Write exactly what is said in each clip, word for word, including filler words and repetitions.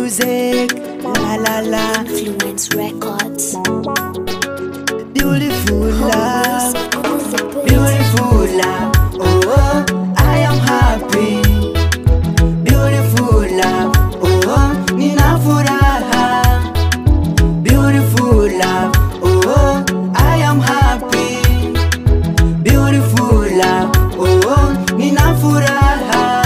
Musiq, la la la. Influence Records. Beautiful love, beautiful love. Oh, I am happy. Beautiful love. Oh, nina furaha. Beautiful love. Oh, I am happy. Beautiful love. Oh, nina furaha.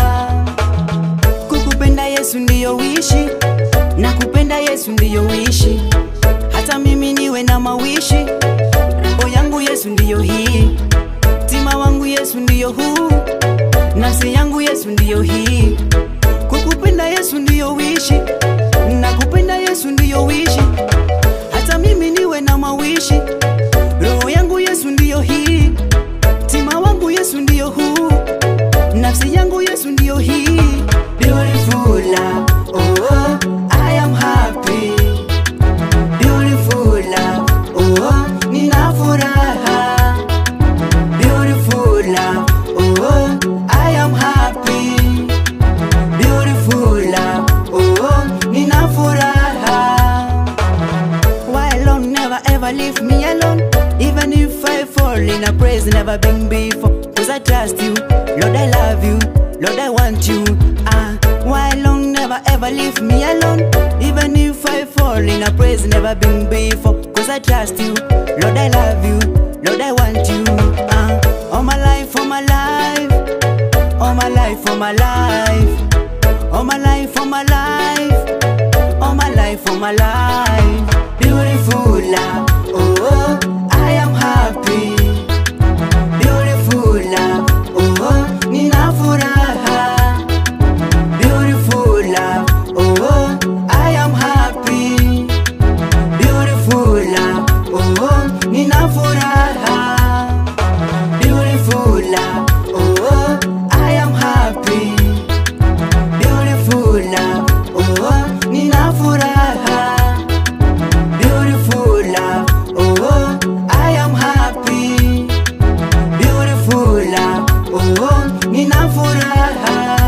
Kukupenda Yesu ndiyo wishi, na kupenda Yesu ndiyo wishi. Hata mimi niwe na mawishi, roho yangu Yesu ndiyo hii, tima wangu Yesu ndiyo huu, nafsi yangu Yesu ndiyo hii. Kukupenda Yesu ndiyo wishi, na kupenda Yesu ndiyo wishi. Hata mimi niwe na mawishi, roho yangu Yesu ndiyo hii, tima wangu Yesu ndiyo huu, nafsi yangu Yesu ndiyo hii. Beautiful love, oh, I am happy. Beautiful love, oh, nina furaha. Beautiful love, oh, I am happy. Beautiful love, oh, nina furaha. Why alone, never ever leave me alone. Even if I fall in a praise, never been before. Cause I trust you, Lord I love you, Lord I want you. Ah, why alone, never ever leave me alone. Even if I fall in a praise, never been before. Cause I trust you, Lord I love you, Lord I want you. Ah, all my life, all my life, all my life, all my life, all my life, all my life, all my life, all my life. Beautiful love, oh, I am happy. Beautiful love, oh, nina furaha. Beautiful love, oh, I am happy. Beautiful love, oh, nina furaha. Beautiful love, oh, I am happy. Beautiful love, oh, nina furaha. Beautiful love, oh, I am happy. Beautiful love, oh, nina furaha.